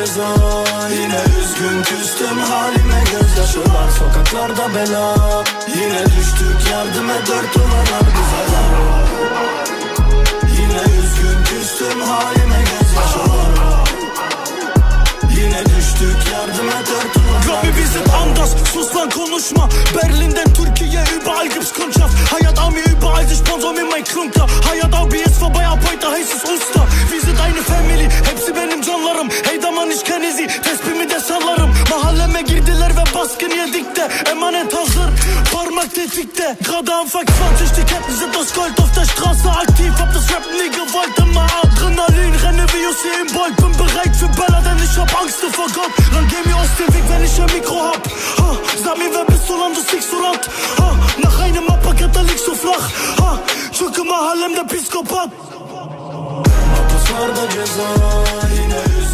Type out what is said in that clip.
ceza. Yine üzgün küstüm halime, gözyaşı var sokaklarda bela. Yine düştük yardım et, dört duvarlar bize dar. Yine üzgün küstüm halime, gözyaşı var. Yine düştük yardım et, dört duvarlar bize dar. Glaub mir, wir sind anders, sus lan konuşma. Berlin'den Türkiye, überall gibt's Kundschaft. Hayat an mir überall, sie sponsor mir mein Klunker. Hayat abi ist vorbei, ab heute heißt es Usta. Wir sind eine Family, hepsi benim canlarım. Hey daman ich kenne sie, tespimi de sallarım. Mahalleme girdiler ve baskın yedik de. Emanet hazır, parmak tetikte. Gerade Anfang 20, die Ketten sind aus Gold. Auf der Straße aktiv, hab das Rap nie gewollt. Immer Adrenalin, renne wie Usain Bolt. Bin bereit für Böller, denn ich hab Angst vor Gott. Dann geh mir aus dem Weg, wenn ich ein Mikro hab. Ha, sag mir, wer bist du, lan du stickst so rat. Ha, nach einem Appagat, da liegst du flach. Ha, çünkü mahallemde psikopat. Hapuslarda ceza, yine